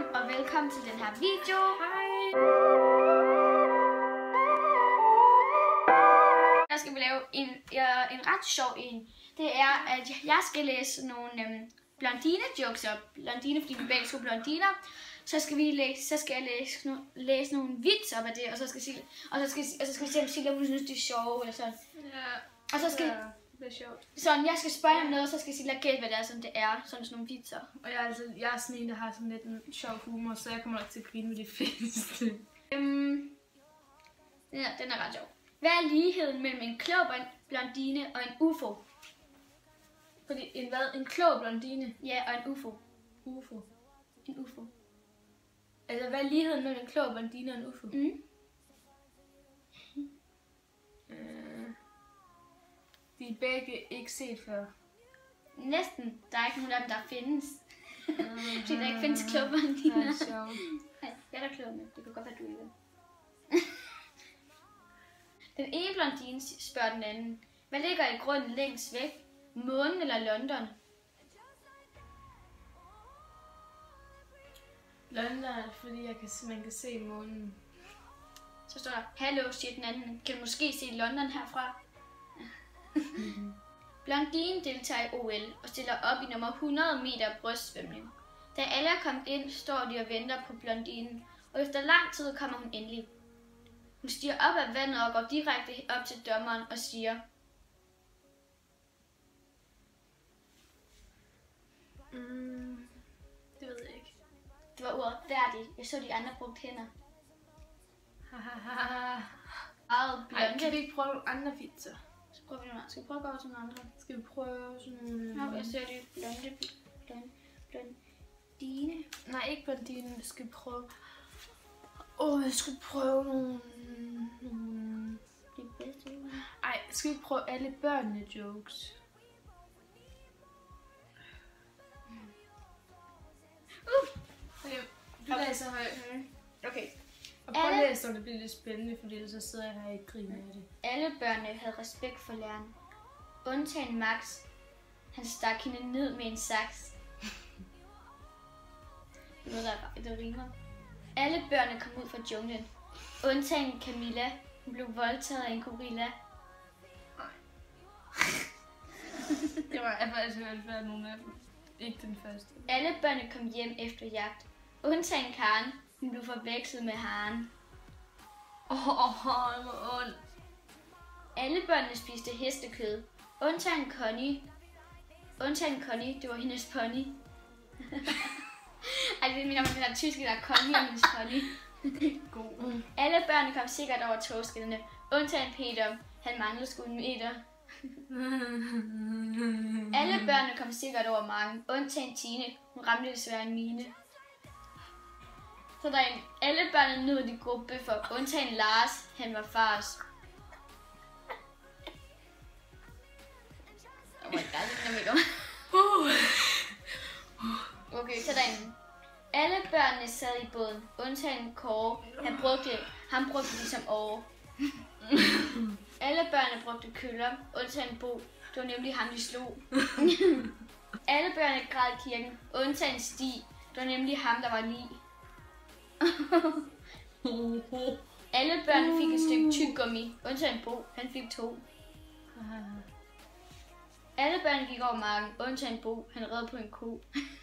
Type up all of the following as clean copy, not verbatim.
og velkommen til den her video. Hej! Jeg skal lave en ret sjov en. Det er, at jeg skal læse nogle blondine-jokes op. Blondine, fordi vi begge to blondiner. Så skal jeg læse nogle vits op af det, og så skal vi se, om Silja synes, det er sjovt, eller sådan. Ja, og så skal det er sjovt. Sådan, jeg skal spørge om noget, og så skal Silja gætte, hvad det er, sådan det er. Sådan nogle vitser. Og jeg er sådan en, der har sådan lidt en sjov humor, så jeg kommer nok til at grine med de fleste. Ja, den er ret sjov. Hvad er ligheden mellem en klog blondine og en UFO? Fordi en klog blondine? Ja, og en UFO. UFO? En UFO. Altså, hvad er ligheden mellem en klog blondine og en UFO? De er begge ikke set før. Næsten. Der er ikke nogen af dem, der findes. Fordi der ikke findes kloge blondiner. Det er sjovt. Nej, jeg er da klog med. Det kan godt være, du ikke ved. Den ene blondine spørger den anden. Hvad ligger i grunden længst væk? Månen eller London? London, fordi man kan se månen. Så står der, hallo, siger den anden. Kan du måske se London herfra? Blondinen deltager i OL og stiller op i nummer 100 meter brystsvømning. Da alle er kommet ind, står de og venter på blondinen, og efter lang tid kommer hun endelig. Hun stiger op af vandet og går direkte op til dommeren og siger, det ved jeg ikke. det var ordet færdig. Jeg så de andre brugte hænder. Ej, kan vi ikke prøve nogle andre vitser? Så prøver vi nogle andre. Skal vi prøve at gå over til nogle andre? Skal vi prøve sådan nogle... Nå, jeg ser det blondine. Nej, ikke blondine. Jeg skal prøve... jeg skal prøve nogle... Det bedste. Ej, skal vi prøve alle børnene jokes? Okay, du læser højt. Okay. Og prøv at læse, om det bliver lidt spændende, fordi så sidder jeg her og ikke griner af det. Alle børnene havde respekt for læreren. Undtagen Max. Han stak hende ned med en saks. Det er noget, der rimer. Alle børnene kom ud fra junglen. Undtagen Camilla. Hun blev voldtaget af en gorilla. Det var faktisk hørt nogle af dem. Ikke den første. Alle børnene kom hjem efter jagt. Undtagen Karen. Hun blev forvekslet med haren. Det var ondt. Alle børnene spiste hestekød. Undtagen Connie. Det var hendes pony. Ej, det mener man, den der tyske, der er Connie og hendes pony. God. Alle børnene kom sikkert over togskinnerne. Undtagen Peter. Han manglede sgu en meter. Alle børnene kom sikkert over marken. Undtagen Tine. Hun ramte desværre en mine. Så der er alle børnene nød de gode bøffer. Undtagen Lars. Han var fars. Oh my god, okay, så der er en. Alle børnene sad i båden. Undtagen Kåre. Han brugte de som åre. Alle børnene brugte køller. Undtagen Bo. Det var nemlig ham, de slog. Alle børnene græd i kirken. Undtagen Stig. Det var nemlig ham, der var lig. Alle børnene fik et stykke tyggegummi. Undtagen Bo. Han fik 2. Alle børnene gik over marken. Undtagen Bo. Han red på en ko.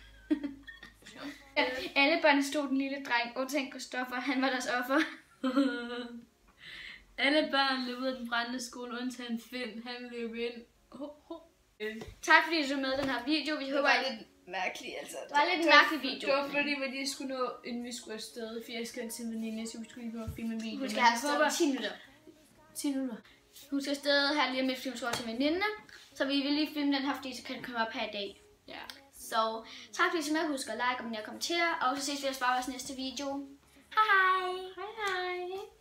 Alle børnene stod den lille dreng. Undtagen Christoffer. Han var deres offer. Alle børn løb ud af den brændende skole. Undtagen Finn. Han løb ind. Tak fordi du så med den her video. Vi håber, det var lidt mærkeligt, altså. Det var lidt en mærkelig video. Det var fordi, at jeg skulle nå, inden vi skulle afsted. For jeg skal hen til en veninde, så vi skulle lige nå at filme en video. Hun skal have afsted 10 minutter. 10 minutter. Hun skal afsted her lige med film til veninderne. Så vi vil lige filme den her, fordi så kan den komme op her i dag. Ja. Så tak fordi du så med. Husk at like, abonnere og kommentere. Og så ses vi og sparer vores næste video. Hej hej. Hej hej.